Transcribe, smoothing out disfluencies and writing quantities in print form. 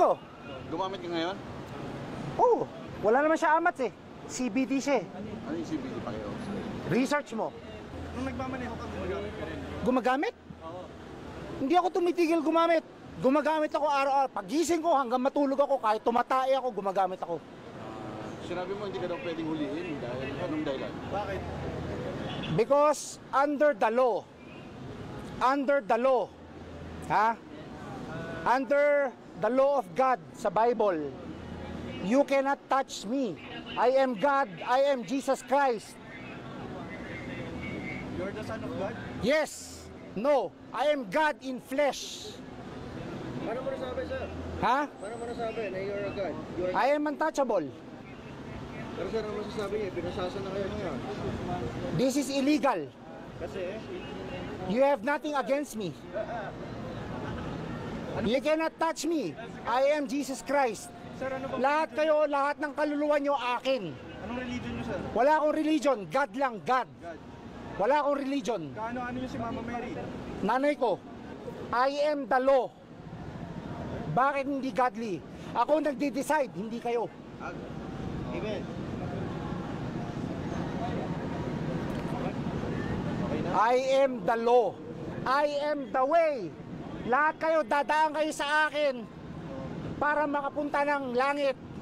ko. Gumamit ka ngayon? Oo. Wala naman siya amats eh. CBD siya eh. Ano yung CBD pa kayo? Research mo. Nung nagmamaneho ka, gumagamit ka rin. Gumagamit? Oo. Hindi ako tumitigil gumamit. Gumagamit ako araw-araw. Pagising ko hanggang matulog ako, kahit tumatay ako, gumagamit ako. Sinabi mo hindi ka daw pwedeng huliin dahil anong dahilan? Bakit? Because under the law, ha? Under the law of God sa Bible, you cannot touch me. I am God, I am Jesus Christ. You're the son of God? Yes, no, I am God in flesh. Paano mo nasabi, sir? Ha? Paano mo nasabi na you're a God? You're... I am untouchable. Pero sir, ano masasabi niya? Pinasasa na kayo ngayon. This is illegal. Kasi, You have nothing against me. You cannot touch me. I am Jesus Christ. sir, ano ba? Lahat kayo, lahat ng kaluluwa nyo akin. Anong religion niyo, sir? Wala akong religion. God lang, God. God. Wala akong religion. Kaano-ano niyo si Mama Mary? Nanay ko, I am the law. Bakit hindi godly? Ako nagde-decide, hindi kayo. Amen. I am the law. I am the way. Lahat kayo, dadaan kayo sa akin para makapunta ng langit.